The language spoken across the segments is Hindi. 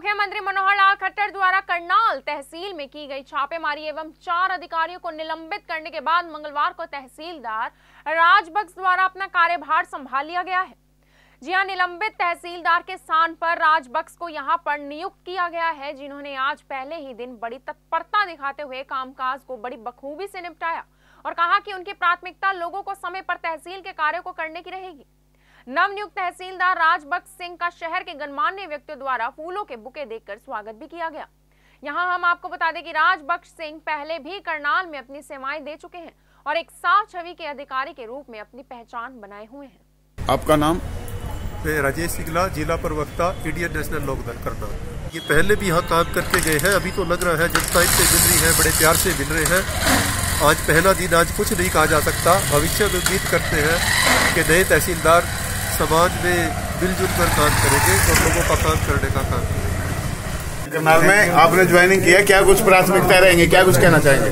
मुख्यमंत्री मनोहर लाल खट्टर द्वारा करनाल तहसील में की गई छापेमारी एवं 4 अधिकारियों को निलंबित करने के बाद मंगलवार को तहसीलदार राजबक्स द्वारा अपना कार्यभार संभाल लिया गया है। जी हां, निलंबित तहसीलदार के स्थान पर राजबक्स को यहां पर नियुक्त किया गया है, जिन्होंने आज पहले ही दिन बड़ी तत्परता दिखाते हुए कामकाज को बड़ी बखूबी से निपटाया और कहा कि उनकी प्राथमिकता लोगों को समय पर तहसील के कार्यों को करने की रहेगी। नवनियुक्त तहसीलदार राजबक्स सिंह का शहर के गणमान्य व्यक्तियों द्वारा फूलों के बुके देकर स्वागत भी किया गया। यहां हम आपको बता दें कि राजबक्स सिंह पहले भी करनाल में अपनी सेवाएं दे चुके हैं और एक साफ छवि के अधिकारी के रूप में अपनी पहचान बनाए हुए हैं। आपका नाम? राजेश सिंगला, जिला प्रवक्ता, इंडियन नेशनल लोकदल करनाल। ये पहले भी यहाँ काम करके गए हैं। अभी तो लग रहा है जनता इनसे मिल रही है, बड़े प्यार से मिल रहे हैं। आज पहला दिन, आज कुछ नहीं कहा जा सकता। भविष्य में उम्मीद करते हैं कि नए तहसीलदार समाज में मिलजुल कर काम करेंगे और लोगों का काम करने का काम करेंगे। करनाल में आपने ज्वाइनिंग किया, क्या कुछ प्राथमिकता रहेंगे, क्या कुछ कहना चाहेंगे?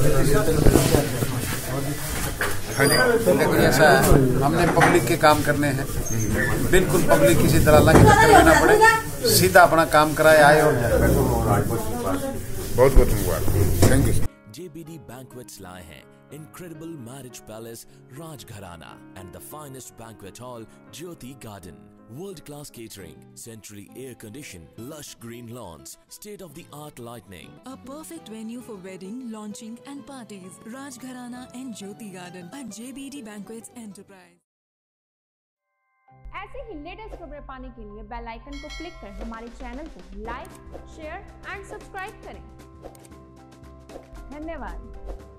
हाँ जी, देखो ऐसा है, हमने पब्लिक के काम करने हैं, बिल्कुल पब्लिक किसी दलाल के चक्कर में ना पड़े, सीधा अपना काम कराए आए और बहुत बहुत मुबारक। Thank you. JBD Banquets लाए हैं incredible marriage palace Rajgharana and the finest banquet hall Jyoti Garden. World-class catering, centrally air-conditioned, lush green lawns, state-of-the-art lighting. A perfect venue for wedding, launching and parties. Rajgharana and Jyoti Garden at JBD Banquets Enterprise. ऐसे ही लेटेस्ट खबरें पाने के लिए बेल आइकन को क्लिक कर हमारे चैनल को लाइक, शेयर एंड सब्सक्राइब करें। धन्यवाद।